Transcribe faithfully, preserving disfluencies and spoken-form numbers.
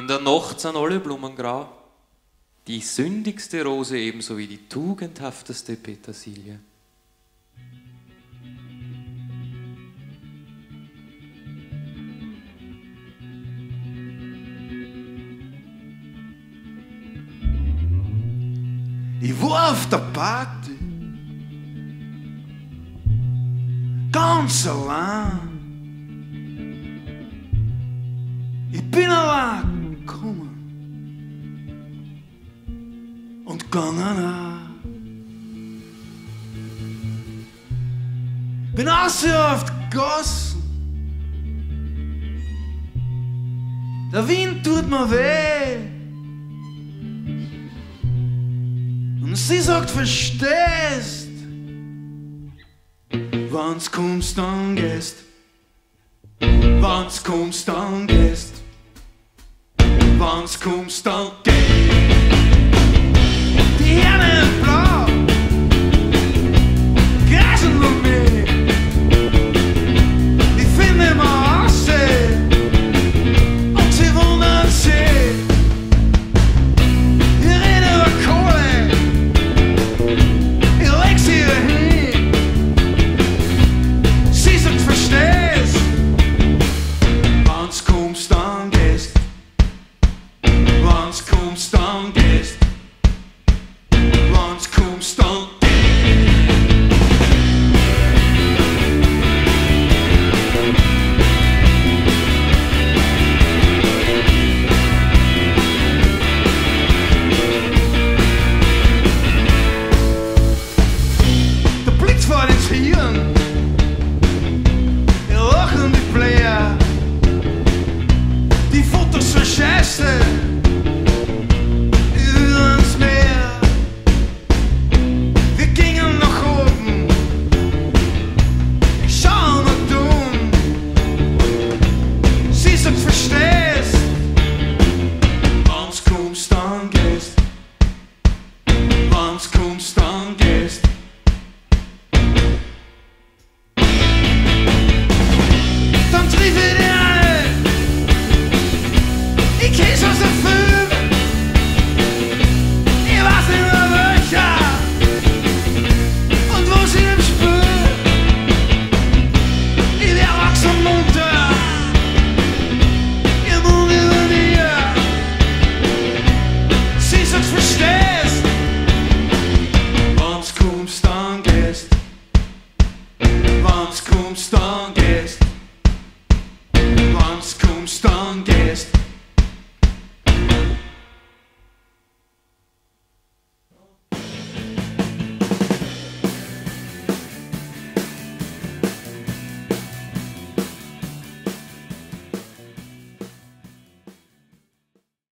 der Nacht sind alle Blumen grau, die sündigste Rose ebenso wie die tugendhafteste Petersilie. Ich war auf der Party, ganz allein. Ich bin allein gekommen und gegangen auch. Bin raus auf die Gassen, der Wind tut mir weh. Und sie sagt, verstehst, wann's kommst, dann gehst. Wann's kommst, dann gehst. Wann's kommst, dann gehst. Die Herne in Blau kreisen um mich. Ich finde immer aussehen und sie wundern sich. Ich rede über Kohle, ich leg sie hin. Sie sagt, verstehst, wann's kommst, dann gehst. Wann's kommst, dann gehst. Wann's kommst, dann gehst. Der Blitz fährt ins Hirn, wir lachen die Player. Die Fotos so scheiße,